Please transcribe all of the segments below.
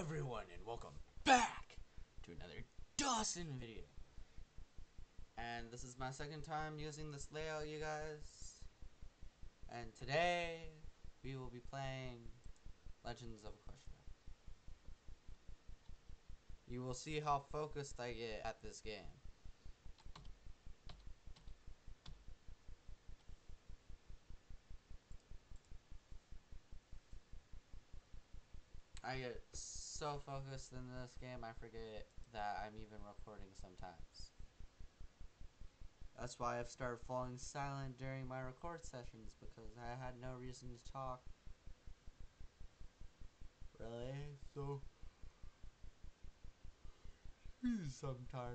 everyone, and welcome back to another Dawson video. And this is my second time using this layout, you guys. And today, we will be playing Legends of Equestria. You will see how focused I get at this game. I get so focused in this game, I forget that I'm even recording sometimes. That's why I've started falling silent during my record sessions, because I had no reason to talk. Really? So, I'm tired.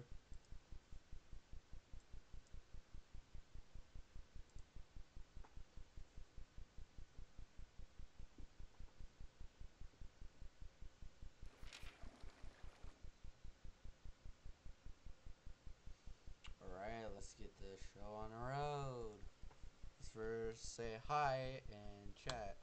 Alright, let's get this show on the road. Let's first say hi and chat.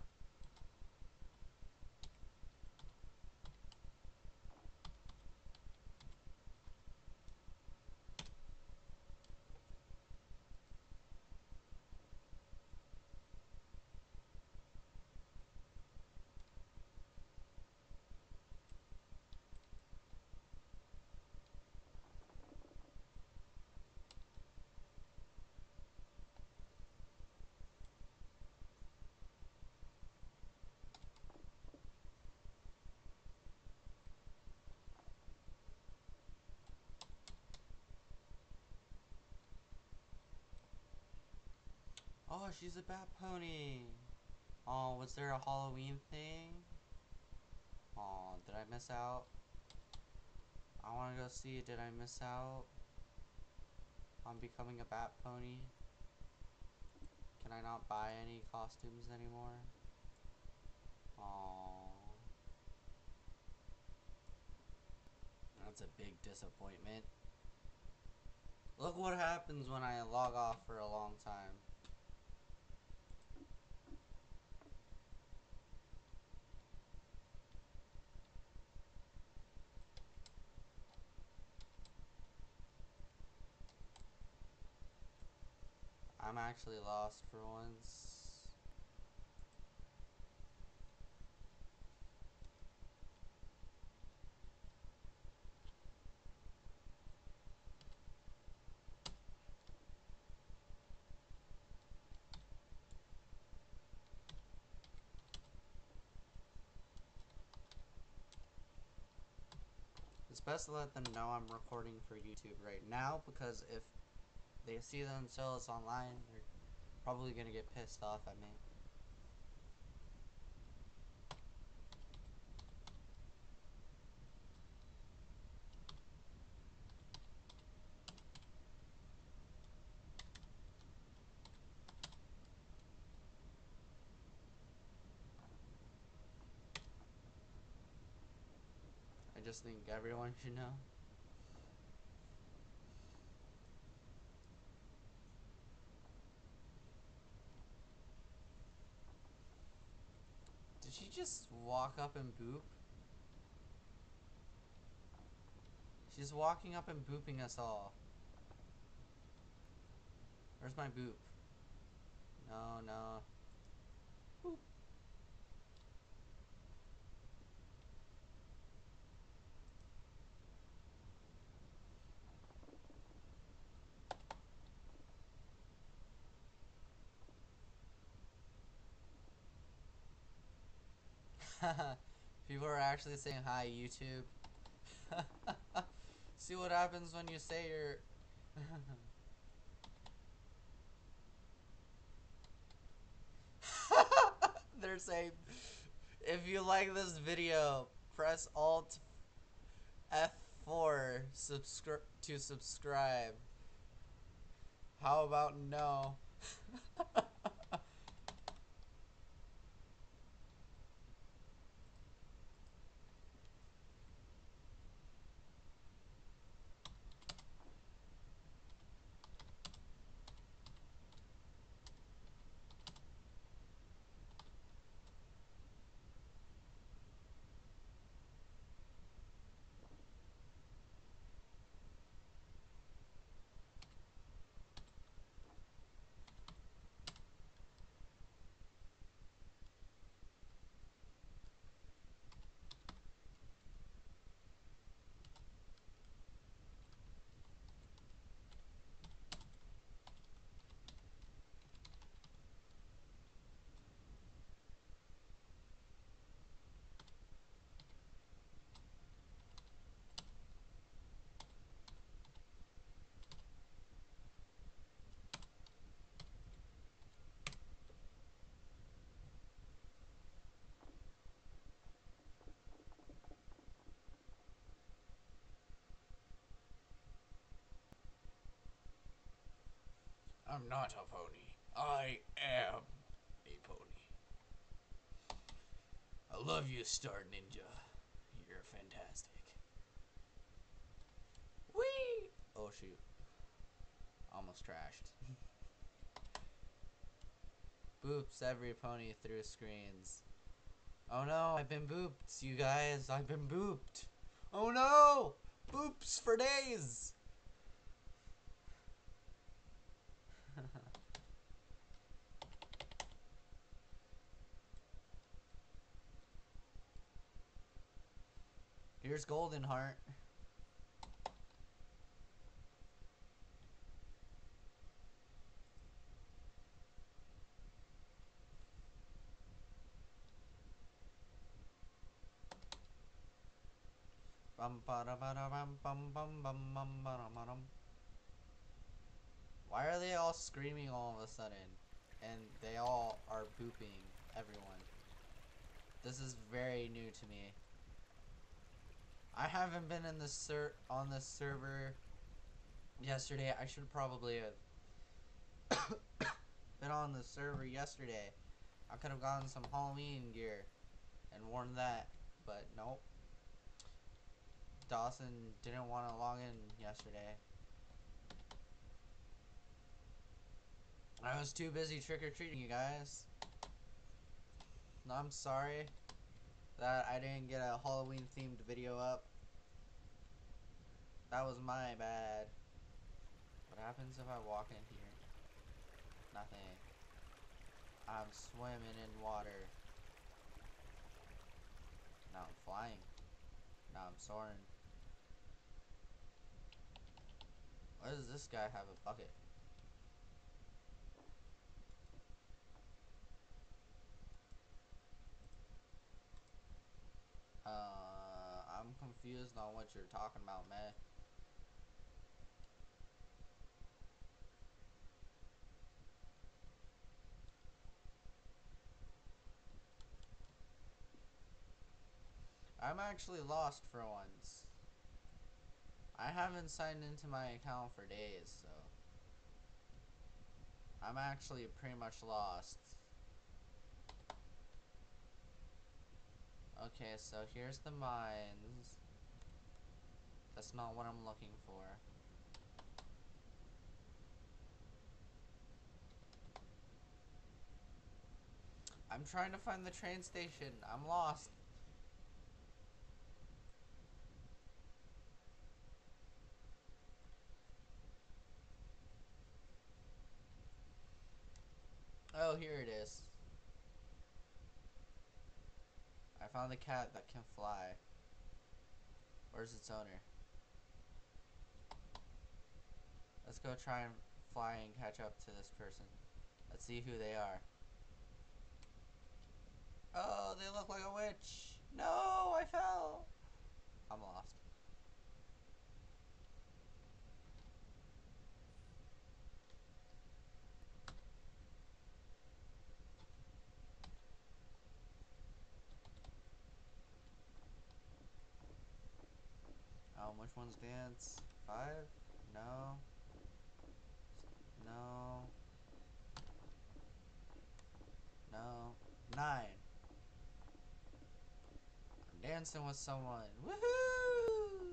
Oh, she's a bat pony. Oh, was there a Halloween thing? Oh, did I miss out? I want to go see. Did I miss out on becoming a bat pony? Can I not buy any costumes anymore? Oh, that's a big disappointment. Look what happens when I log off for a long time. I'm actually lost for once. It's best to let them know I'm recording for YouTube right now, because if they see themselves online, they're probably gonna get pissed off at me. I just think everyone should know. Did she just walk up and boop? She's walking up and booping us all. Where's my boop? No, no. Boop. People are actually saying hi, YouTube. See what happens when you say your... They're saying, if you like this video, press Alt F4 to subscribe. How about no? I'm not a pony. I am a pony. I love you, Star Ninja. You're fantastic. Whee! Oh shoot. Almost trashed. Boops every pony through screens. Oh no, I've been booped, you guys. I've been booped. Oh no! Boops for days! Here's Golden Heart. Why are they all screaming all of a sudden? And they all are booping everyone. This is very new to me. I haven't been in this on this server yesterday. I should probably have been on the server yesterday. I could have gotten some Halloween gear and worn that, but nope. Dawson didn't want to log in yesterday. I was too busy trick-or-treating, you guys. I'm sorry that I didn't get a Halloween themed video up. That was my bad. What happens if I walk in here? Nothing. I'm swimming in water. Now I'm flying. Now I'm soaring. Why does this guy have a bucket? I'm confused on what you're talking about, man. I'm actually lost for once. I haven't signed into my account for days, so I'm actually pretty much lost. Okay, so here's the mines. That's not what I'm looking for. I'm trying to find the train station. I'm lost. Oh, here it is. I found a cat that can fly. Where's its owner? Let's go try and fly and catch up to this person. Let's see who they are. Oh, they look like a witch. No, I fell. I'm lost. Which one's dance? 5? No. No. No. 9. I'm dancing with someone. Woohoo!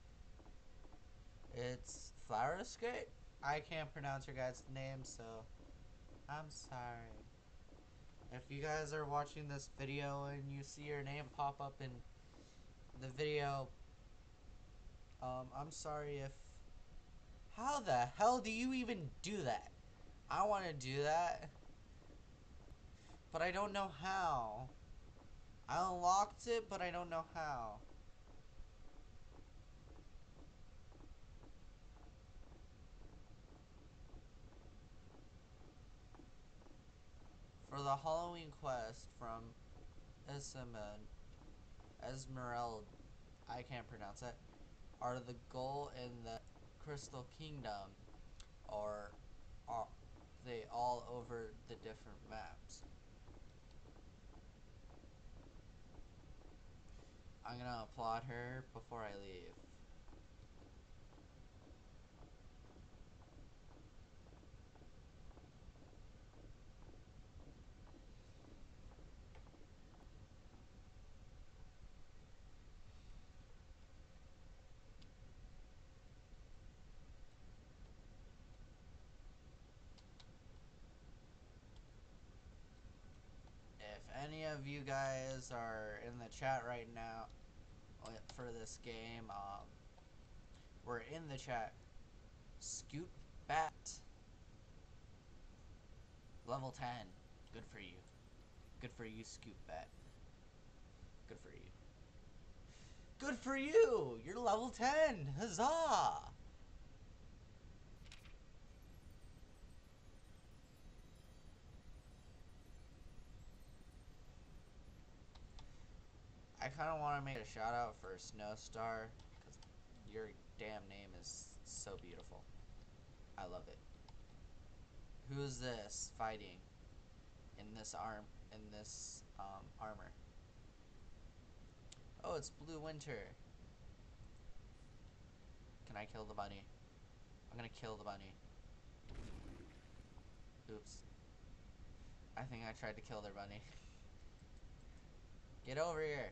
It's Flower Skate? I can't pronounce your guys' name, so I'm sorry. If you guys are watching this video and you see your name pop up in the video, I'm sorry if... How the hell do you even do that? I want to do that, but I don't know how. I unlocked it, but I don't know how. For the Halloween quest from Esmeralda, I can't pronounce it, are the goal in the Crystal Kingdom, or are they all over the different maps? I'm gonna applaud her before I leave. any of you guys are in the chat right now for this game, we're in the chat. Scoot Bat. Level 10. Good for you. Good for you, Scoot Bat. Good for you. Good for you! You're level 10! Huzzah! I kind of want to make a shout out for Snowstar, because your damn name is so beautiful. I love it. Who's this fighting in this armor? Oh, it's Blue Winter. Can I kill the bunny? I'm gonna kill the bunny. Oops. I think I tried to kill their bunny. Get over here.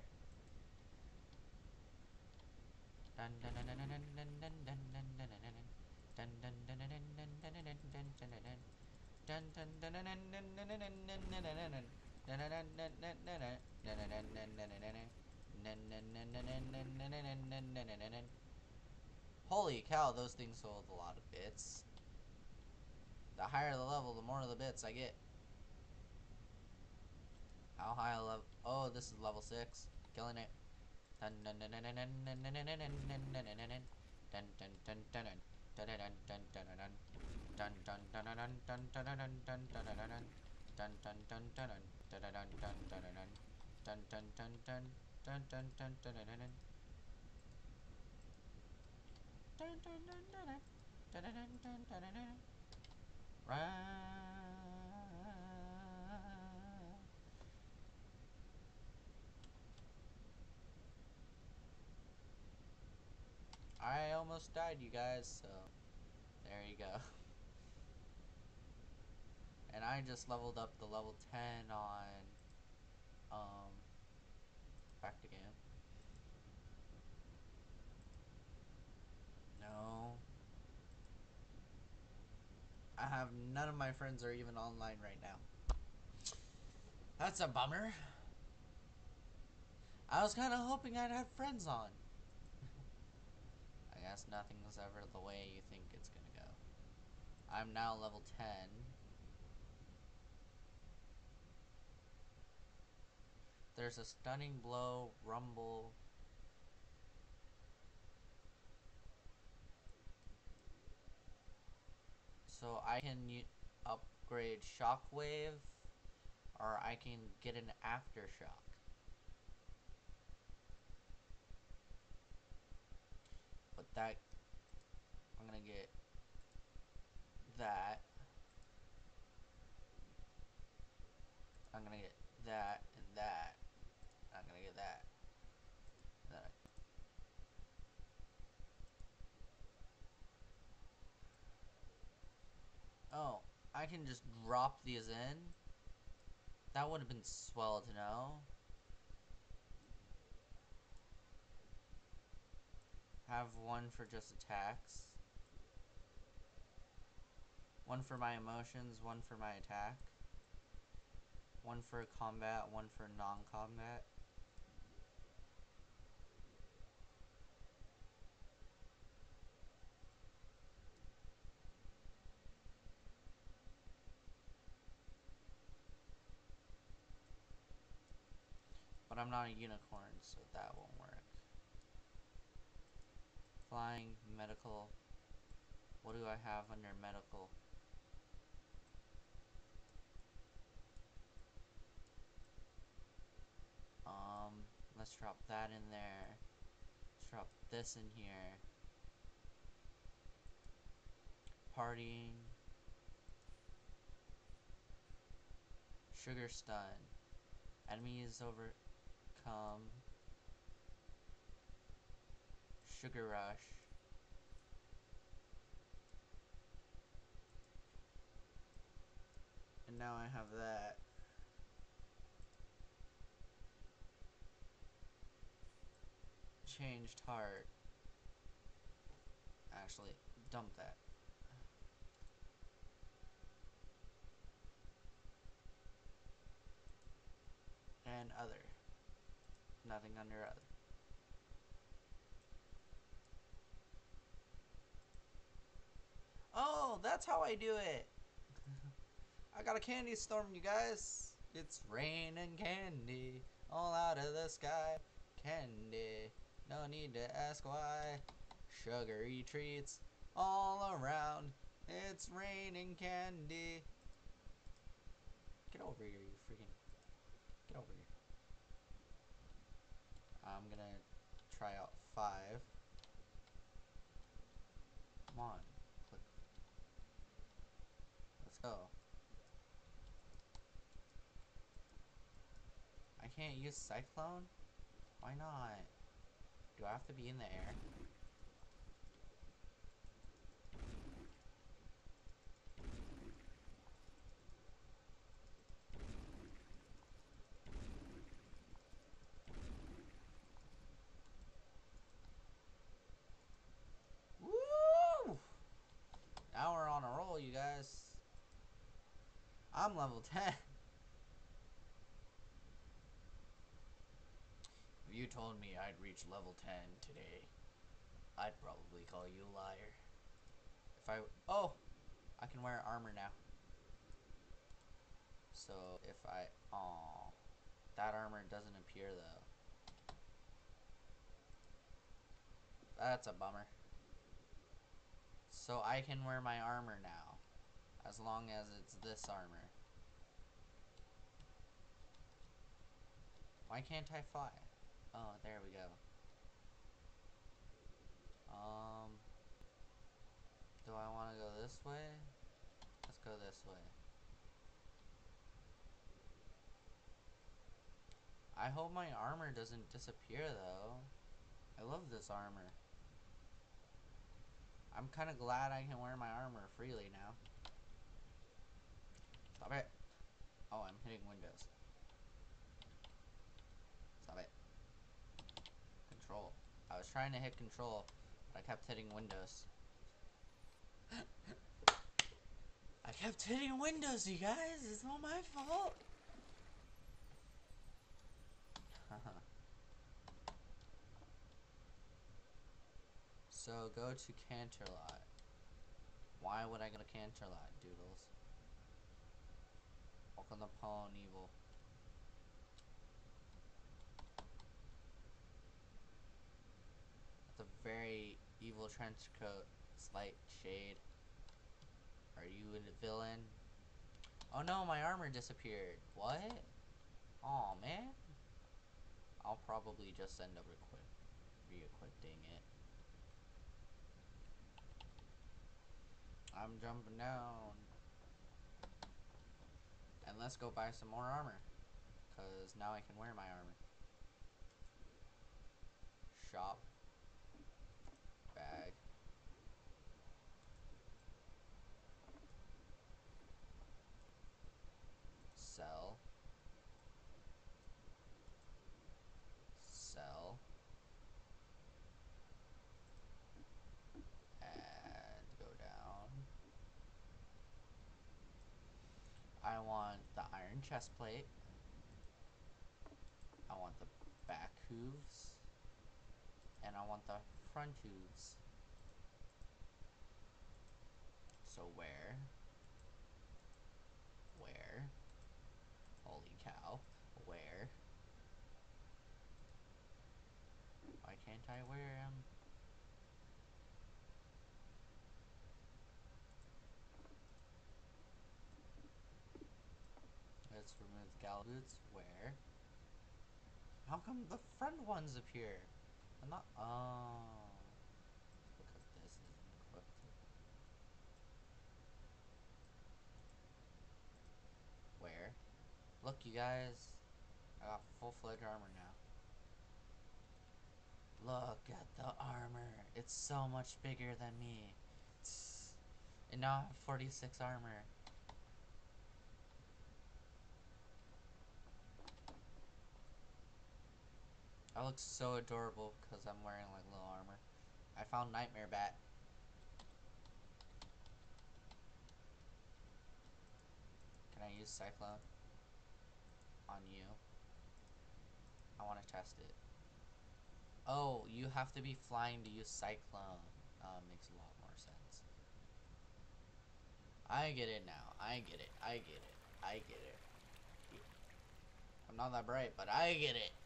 Holy cow, those things hold a lot of bits. The higher the level, the more of the bits I get. How high a level? Oh, this is level 6. Killing it. I almost died, you guys, so there you go. And I just leveled up the level 10 on back to game. No. I have none of my friends are even online right now. That's a bummer. I was kind of hoping I'd have friends on. I guess nothing's ever the way you think it's gonna go. I'm now level 10. There's a stunning blow, rumble. So I can upgrade shockwave, or I can get an aftershock. But that, I'm gonna get that. I'm gonna get that and that. I'm gonna get that. That. Oh, I can just drop these in. That would have been swell to know. Have one for just attacks. One for my emotions, one for my attack. One for combat, one for non-combat. But I'm not a unicorn, so that won't work. Flying, medical. What do I have under medical? Let's drop that in there. Let's drop this in here. Partying. Sugar stun. Enemies overcome. Sugar rush. And now I have that. Changed heart. Actually, dump that. And other. Nothing under other. Oh, that's how I do it. I got a candy storm, you guys. It's raining candy all out of the sky. Candy, no need to ask why. Sugary treats all around. It's raining candy. Get over here, you freaking. Get over here. I'm gonna try out 5. Come on. Click. Let's go. I can't use Cyclone? Why not? Do I have to be in the air? Woo! Now we're on a roll, you guys. I'm level 10. If you told me I'd reach level 10 today, I'd probably call you a liar. If I... Oh! I can wear armor now. So, if I... Aw. That armor doesn't appear, though. That's a bummer. So, I can wear my armor now. As long as it's this armor. Why can't I fly? Oh, there we go. Do I want to go this way? Let's go this way. I hope my armor doesn't disappear, though. I love this armor. I'm kind of glad I can wear my armor freely now. Stop it. Oh, I'm hitting Windows. Stop it. Control. I was trying to hit control, but I kept hitting Windows. I kept hitting Windows, you guys. It's not my fault. So go to Canterlot. Why would I go to Canterlot, Doodles? Welcome to Pawn Evil. That's a very evil trench coat. Slight shade. Are you a villain? Oh no, my armor disappeared. What? Aw, man. I'll probably just end up re-equipping it. I'm jumping down. And let's go buy some more armor. Because now I can wear my armor. Shop. Bag. Sell. Sell. And go down. I want the iron chest plate. I want the back hooves. And I want the front hooves. So where? Where? Holy cow. Where? Why can't I wear them? Let's remove the gal boots. Where? How come the front ones appear? I'm not. Oh. Because this isn't equipped. Where? Look, you guys. I got full-fledged armor now. Look at the armor. It's so much bigger than me. And now I have 46 armor. I look so adorable because I'm wearing like little armor. I found Nightmare Bat. Can I use Cyclone on you? chest it. Oh, you have to be flying to use Cyclone. Makes a lot more sense. I get it now. I get it. I get it. I get it. I'm not that bright, but I get it.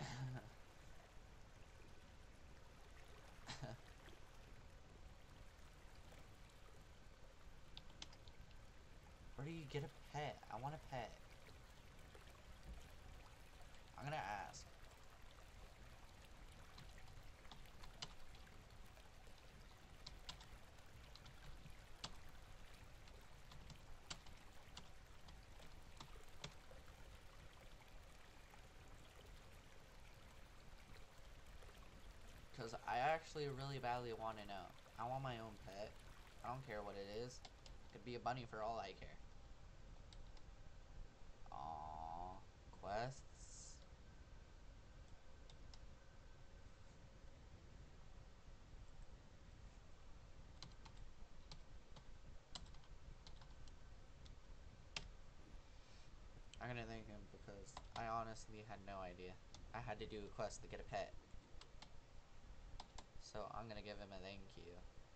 Where do you get a pet? I want a pet. I'm gonna ask. Because I actually really badly want to know. I want my own pet. I don't care what it is. It could be a bunny for all I care. Aww. Quests. I'm gonna thank him because I honestly had no idea. I had to do a quest to get a pet. So I'm gonna give him a thank you.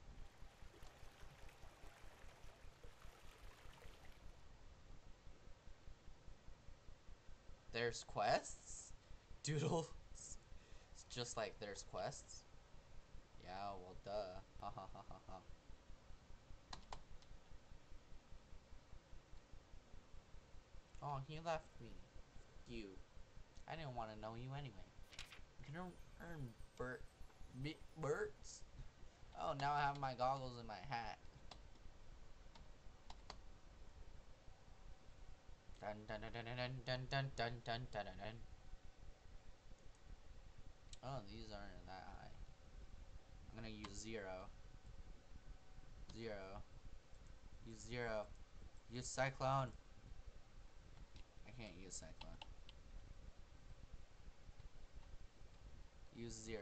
There's quests? Doodles. It's just like there's quests. Yeah, well duh. Ha ha ha ha ha. Oh, he left me. You. I didn't want to know you anyway. You can earn birds. Oh, now I have my goggles and my hat. Dun dun dun dun dun dun dun dun dun dun dun. Oh, these aren't that high. I'm gonna use 0. 0. Use 0. Use Cyclone. I can't use Cyclone. Use 0.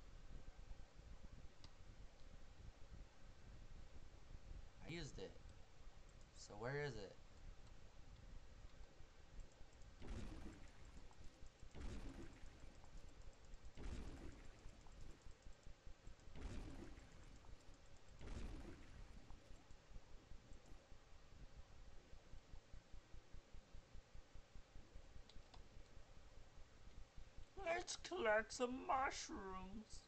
I used it. So where is it? Let's collect some mushrooms.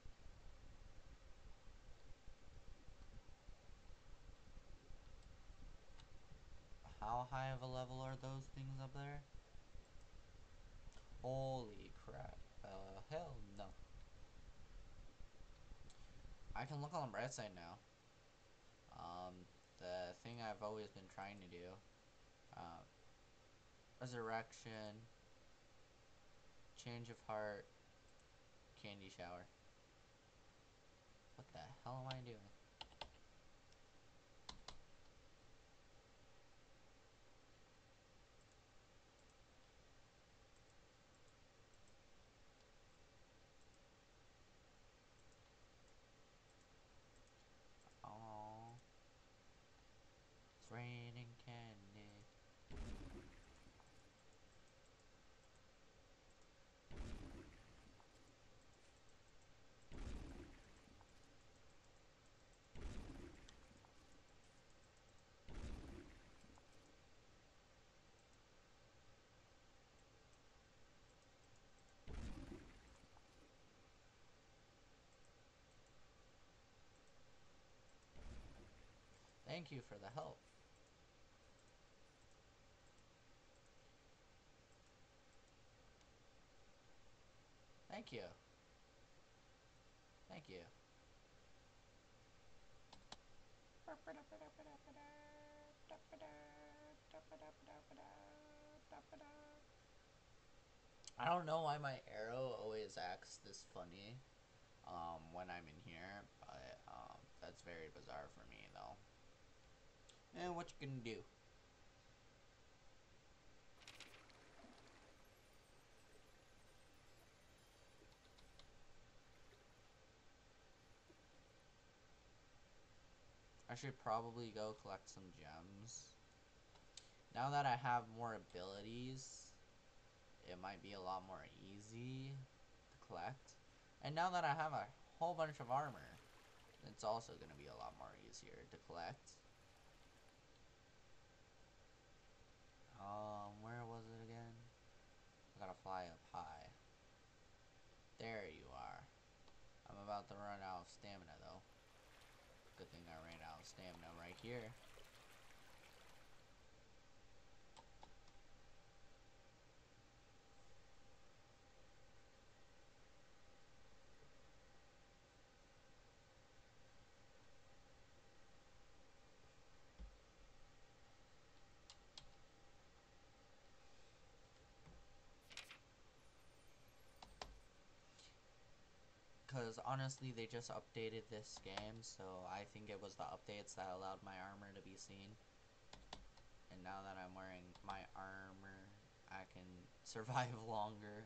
How high of a level are those things up there? Holy crap. Hell no. I can look on the bright side now. The thing I've always been trying to do. Um, Resurrection. Change of heart. Candy shower. What the hell am I doing? Oh, it's raining candy. Thank you for the help. Thank you. Thank you. I don't know why my arrow always acts this funny when I'm in here, but that's very bizarre for me though. And what you can do? I should probably go collect some gems. Now that I have more abilities, it might be a lot more easy to collect And now that I have a whole bunch of armor, it's also going to be a lot more easier to collect. Where was it again? I gotta fly up high. There you are. I'm about to run out of stamina though. Good thing I ran out of stamina right here. Because honestly, they just updated this game, so I think it was the updates that allowed my armor to be seen. And now that I'm wearing my armor, I can survive longer.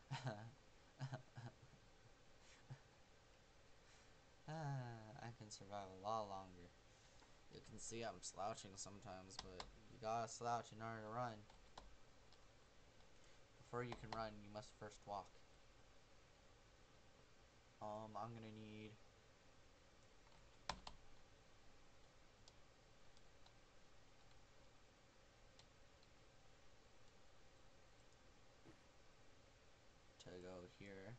I can survive a lot longer. You can see I'm slouching sometimes, but you gotta slouch in order to run. Before you can run, you must first walk. I'm gonna need to go here.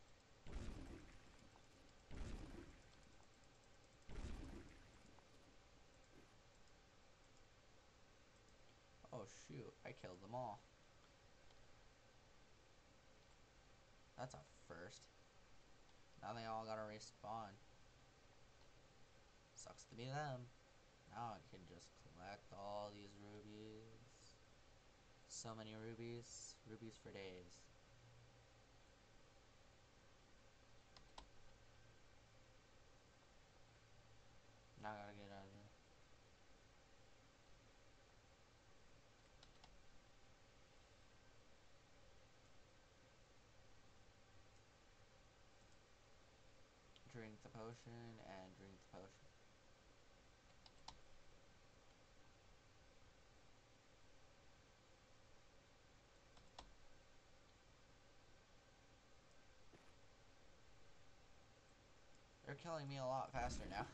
Oh shoot, I killed them all. That's a first. Now they all gotta respawn. Sucks to be them. Now I can just collect all these rubies. So many rubies. Rubies for days. Now I gotta get out of there. Drink the potion and drink the potion. They're killing me a lot faster now.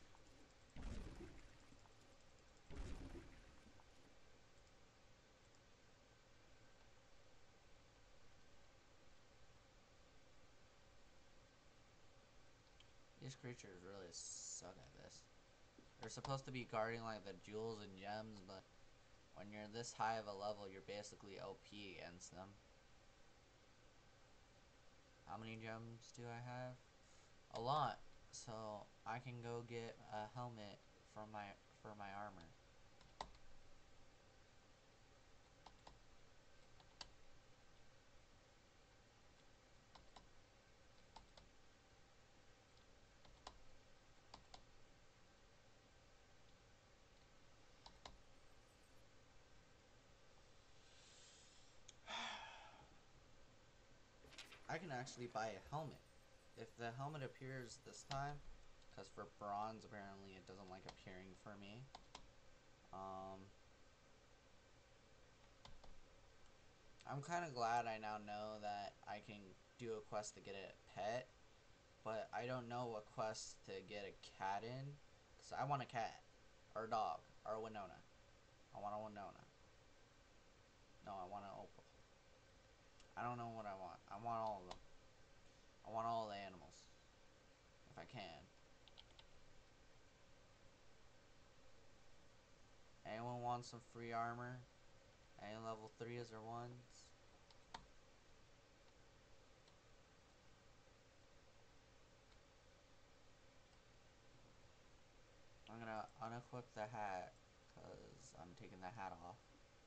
These creatures really suck at this. They're supposed to be guarding like the jewels and gems, but when you're this high of a level, you're basically OP against them. How many gems do I have? A lot. So I can go get a helmet for my armor. I can actually buy a helmet. If the helmet appears this time, because for bronze apparently it doesn't like appearing for me. I'm kind of glad I now know that I can do a quest to get a pet, but I don't know what quest to get a cat in, because I want a cat, or a dog, or a Winona. I want a Winona. No, I want an Opal. I don't know what I want. I want all of them. I want all the animals, if I can. Anyone want some free armor? Any level 3s or 1s? I'm gonna unequip the hat, because I'm taking the hat off.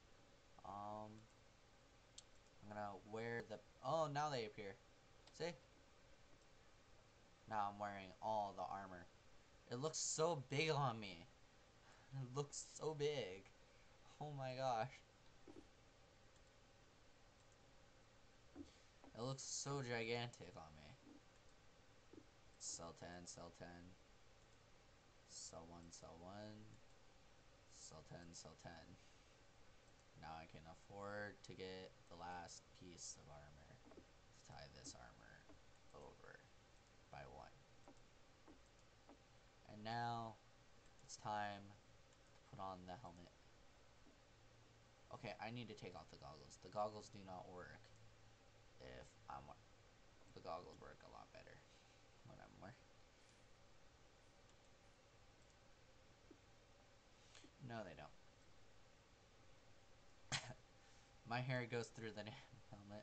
I'm gonna wear the... Oh, now they appear. See? Now I'm wearing all the armor. It looks so big on me. It looks so big. Oh my gosh. It looks so gigantic on me. Sell 10, sell 10. Sell 1, sell 1. Sell 10, sell 10. Now I can afford to get the last piece of armor. Let's tie this armor over. now, it's time to put on the helmet. Okay, I need to take off the goggles. The goggles do not work if I'm... The goggles work a lot better when I'm wearing... No, they don't. My hair goes through the helmet.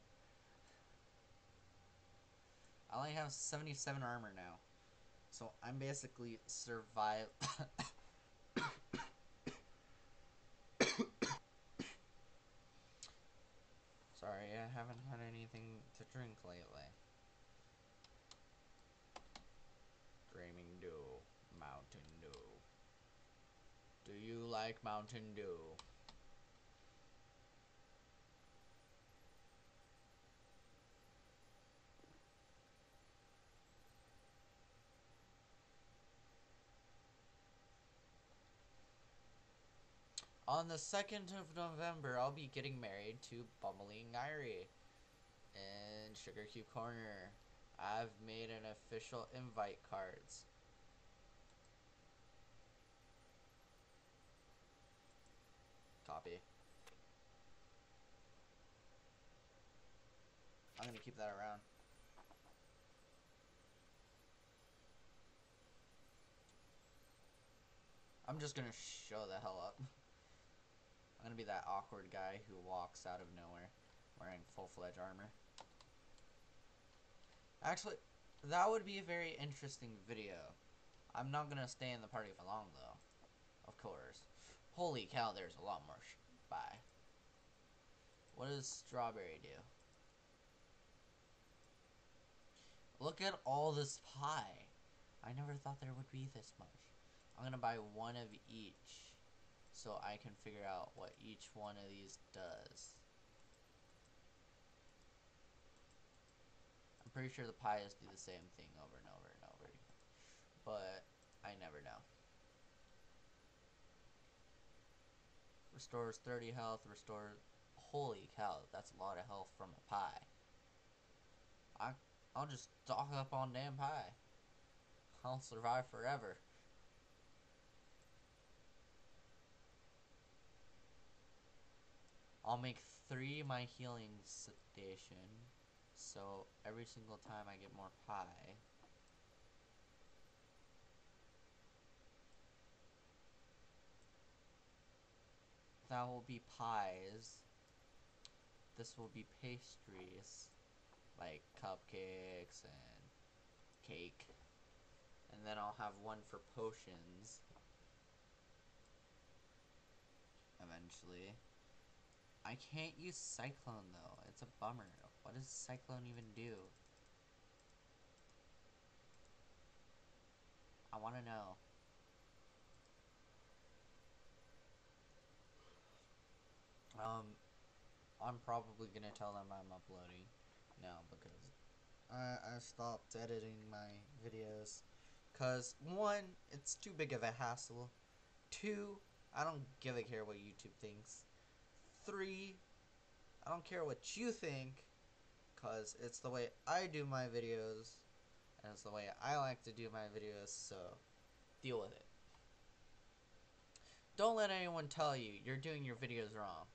I only have 77 armor now. So I'm basically survive... Sorry, I haven't had anything to drink lately. Dreaming Dew. Mountain Dew. Do you like Mountain Dew? On the 2nd of November, I'll be getting married to Bumbling Irie in Sugar Cube Corner. I've made an official invite cards. Copy. I'm gonna keep that around. I'm just gonna show the hell up. I'm gonna be that awkward guy who walks out of nowhere wearing full-fledged armor. Actually, that would be a very interesting video. I'm not gonna stay in the party for long though. Of course. Holy cow, there's a lot more bye. What does strawberry do? Look at all this pie. I never thought there would be this much. I'm gonna buy one of each so I can figure out what each one of these does. I'm pretty sure the pies do the same thing over and over and over. But I never know. Restores 30 health, restores... Holy cow, that's a lot of health from a pie. I'll just stock up on damn pie. I'll survive forever. I'll make 3 my healing station. So every single time I get more pie. That will be pies. This will be pastries. Like cupcakes and cake. And then I'll have one for potions. Eventually. I can't use Cyclone though. It's a bummer. What does Cyclone even do? I want to know. I'm probably gonna tell them I'm uploading now because I stopped editing my videos. Cause 1, it's too big of a hassle. 2, I don't give a care what YouTube thinks. 3, I don't care what you think. Cause it's the way I do my videos. And it's the way I like to do my videos, so deal with it. Don't let anyone tell you you're doing your videos wrong.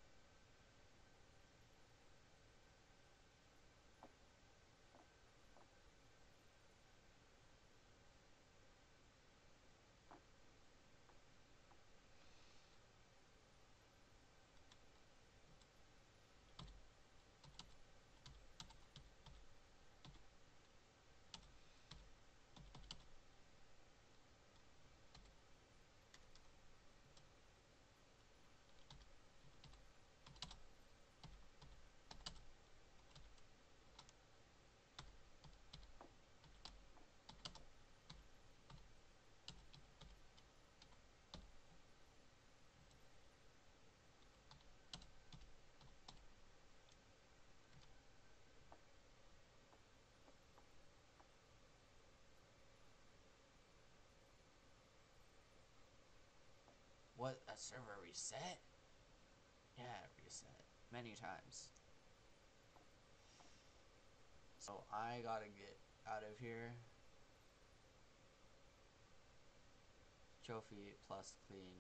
What, a server reset? Yeah, it reset many times. So I gotta get out of here. Trophy plus clean.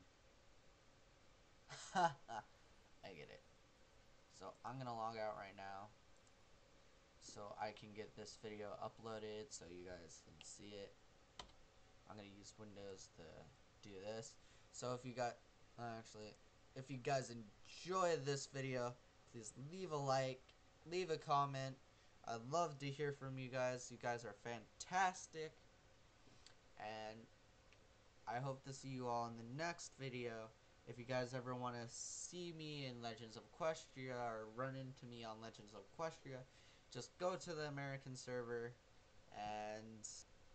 I get it. So I'm gonna log out right now so I can get this video uploaded so you guys can see it. I'm gonna use Windows to do this. So if you got if you guys enjoy this video, please leave a like, leave a comment. I'd love to hear from you guys. You guys are fantastic, and I hope to see you all in the next video. If you guys ever want to see me in Legends of Equestria or run into me on Legends of Equestria, just go to the American server and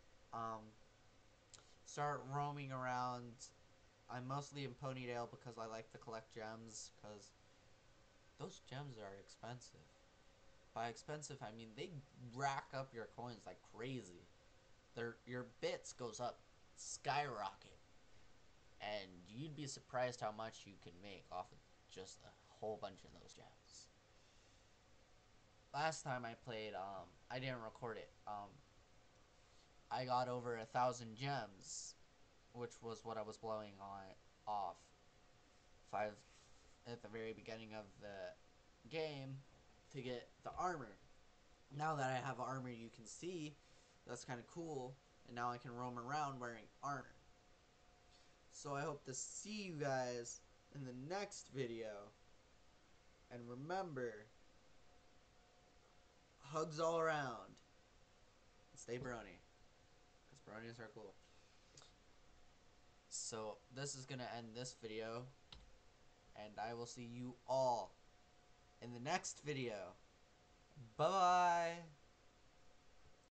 start roaming around. I'm mostly in Ponytail because I like to collect gems, because those gems are expensive. By expensive, I mean they rack up your coins like crazy. Your bits goes up skyrocket, and you'd be surprised how much you can make off of just a whole bunch of those gems. Last time I played, I didn't record it. I got over 1,000 gems, which was what I was blowing off at the very beginning of the game to get the armor. Now that I have armor, you can see that's kind of cool, and now I can roam around wearing armor. So I hope to see you guys in the next video, and remember, hugs all around, and stay brony, because bronies are cool. So this is gonna end this video, and I will see you all in the next video. Bye bye.